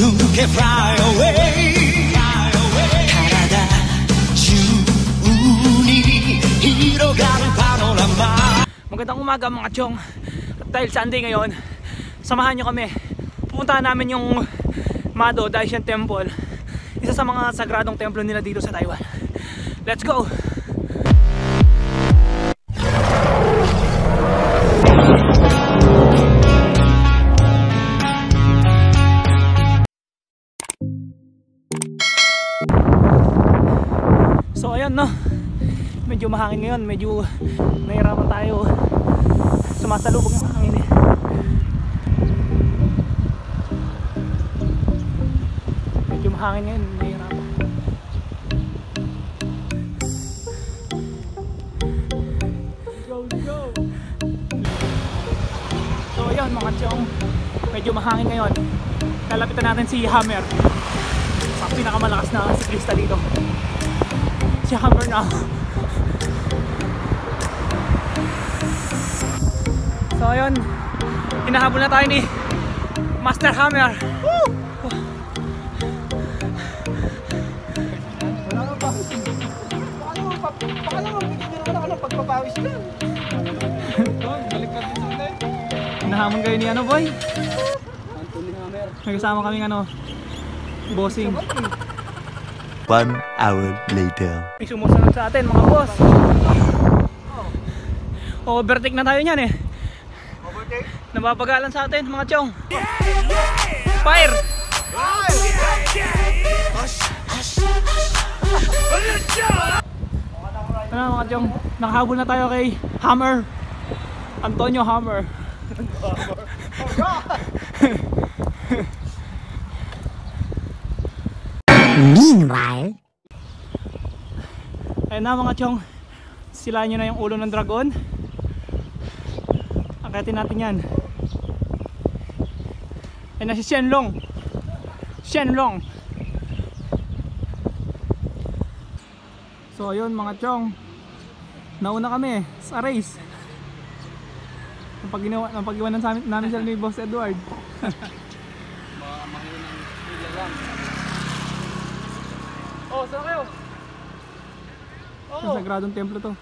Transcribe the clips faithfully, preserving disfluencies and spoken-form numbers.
nuke fly away Karada juu ni hirogaru panorama. Magandang umaga mga chong. At dahil Sunday ngayon, samahan nyo kami. Pupuntahan namin yung Mado Daishan Temple, isa sa mga sagradong templo nila dito sa Taiwan. Let's go! So ayan no, medyo mahangin ngayon, medyo nahirapan tayo, sumasalubog ng hangin eh. Medyo mahangin ngayon, nahirapan. Go, go! So ayan mga chong, medyo mahangin ngayon. Lalapitan natin si Hammer, sa pinakamalakas na siklista dito. Si Hammer na. So ayun, hinahabol na tayo ni Master Hammer. Woo! Wala ka pa. Paano mo paano mo bigyan mo ng pagpapawis lang? Baliktad din sa atin. Hinahamon kayo ni ano boy? Anthony Hammer. May kasama kaming ano, bossing. One hour later. May sumusunod sa atin mga boss. Overtake na tayo niyan eh. Overtake? Nababagalan sa atin mga chong. Fire! Ano mga chong, nakahabol na tayo kay Hammer, Antonio Hammer. Meanwhile, ayun na mga chong, sila nyo na yung ulo ng dragon. Akitin natin yan. Ayun na si Shenlong. Shenlong. So ayun mga chong, nauna kami sa race. Napag-iwan napag-iwanan sa amin, namin sila ni Boss Edward. Oh, saan kayo? Oh. Sa sagradong templo to.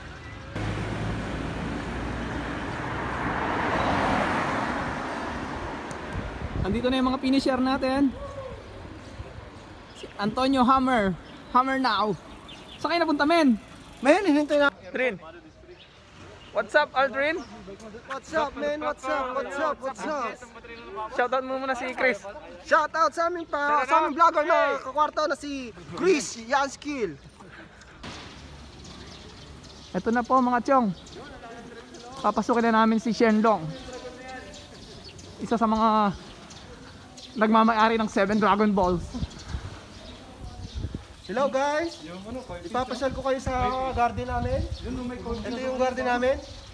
Andito na yung mga finisher natin. Si Antonio Hammer. Hammer now. Saan kayo napunta men? Men, hinintay na. Aldrin. What's up Aldrin? What's up, man? What's up? What's up? What's up? Shoutout mo muna si Chris. Shout out sa aming pa, sa aming vlogger na kakwarto na si Chris Yanskill. Ito na po mga chong, papasukin na namin si Shenlong, isa sa mga nagmamayari ng seven Dragon Balls. Hello guys, ipapasyal ko kayo sa garden namin. Ito yung garden namin.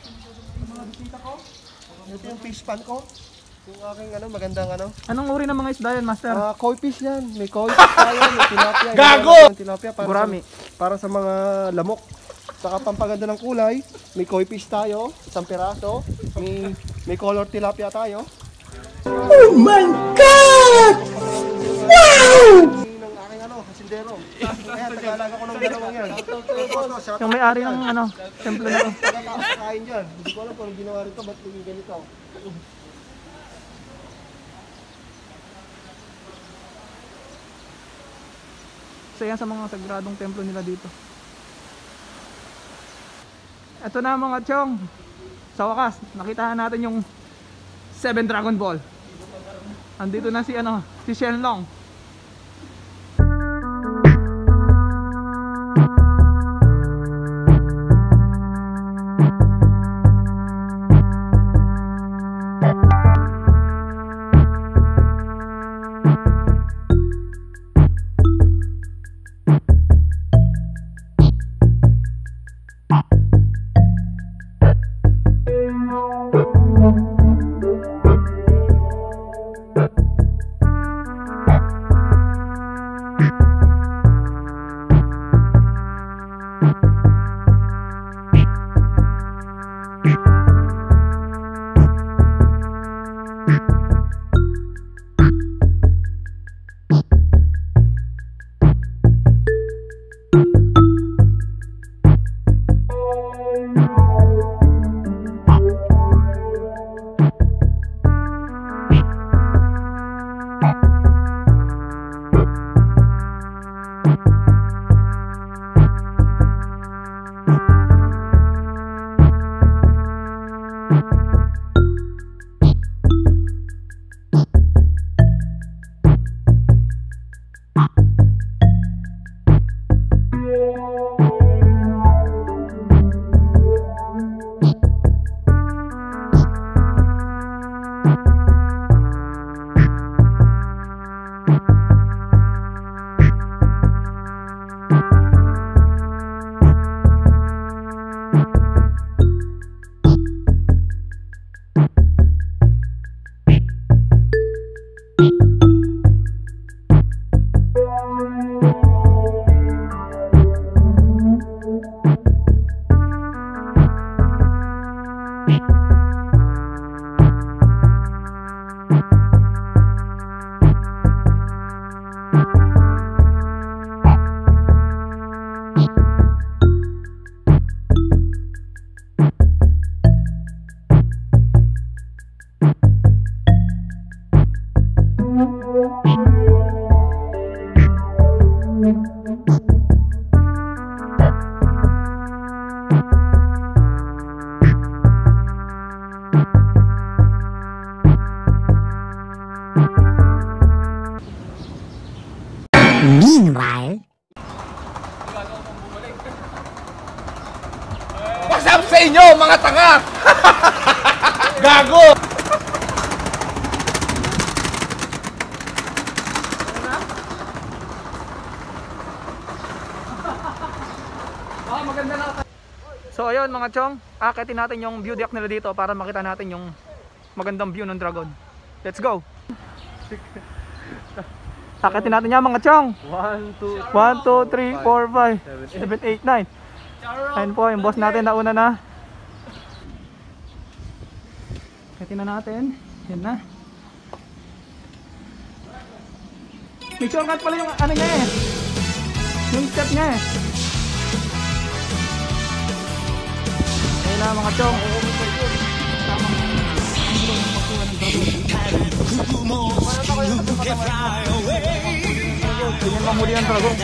Ito yung fish pan ko. Yung aking ano, magandang ano. Anong uri ng mga isda yan, Master? Uh, koi fish yan. May koi fish tayo, may tilapia. Gago! May tilapia para Gurami. Sa, para sa mga lamok. Saka pampaganda ng kulay, may koi fish tayo, isang piraso. May, may color tilapia tayo. oh my God! Wow! Ng aking ano, kasindero. Kaya tagalaga ko ng dalawang yan. Yung may-ari ng ano, templo na to. Pagkatapos kain dyan. Hindi ko alam kung anong ginawa rito, ba't yung ganito. So yan sa mga sagradong templo nila dito. Ito na mga chong, sa wakas nakitahan natin yung seven Dragon Ball. Andito na si ano, si Shenlong. Meanwhile, What's up sa inyo, mga tanga? Gago! So ayun mga chong, akitin natin yung view deck nila dito para makita natin yung magandang view ng dragon. Let's go! Akitin natin yan mga chong! one, two, three, four, five, seven, eight, nine. Ayun po yung boss natin nauna na. Akitin na natin. Yan na. May shortcut pala yung ano niya eh. Yung step niya eh. Ayun na mga chong. Tingin mahuli ang dragon.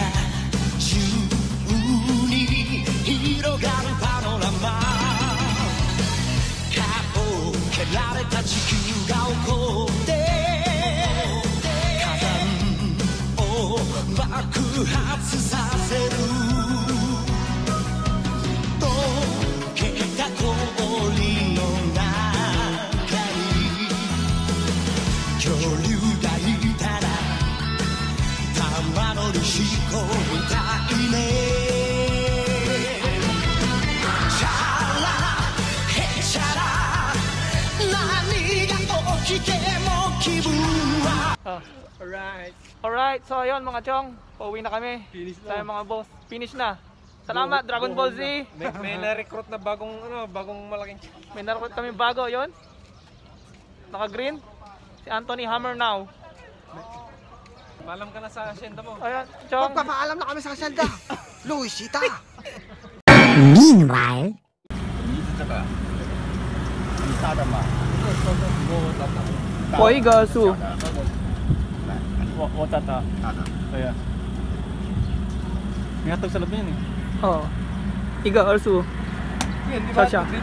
Oh. Alright. Alright, so ayun mga chong, pauwi na kami. Finish na. Sa mga boss. Finish na. Salamat Dragon Ball Z. May, may na-recruit na bagong ano, bagong malaking. May na-recruit kami bago, yon. Naka-green. Si Anthony Hammer now. Paalam ka na sa asyenda mo. Ayun, chong. Magpapaalam na kami sa asyenda. Luisita. meanwhile, Poi gasu. Watata. Kaya. May hatag sa loob niyan eh. Oo. Iga also. Yan, di ba? Sasha.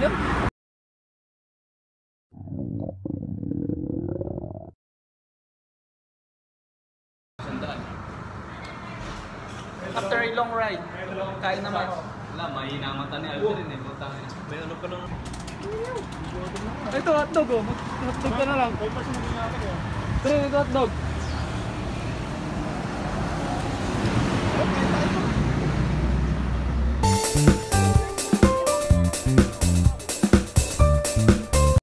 After a long ride, kain naman. Wala, may namata ni Alvin eh. May ano pa nung... Ito hotdog oh. Hotdog ka na lang. Pre, ito hotdog.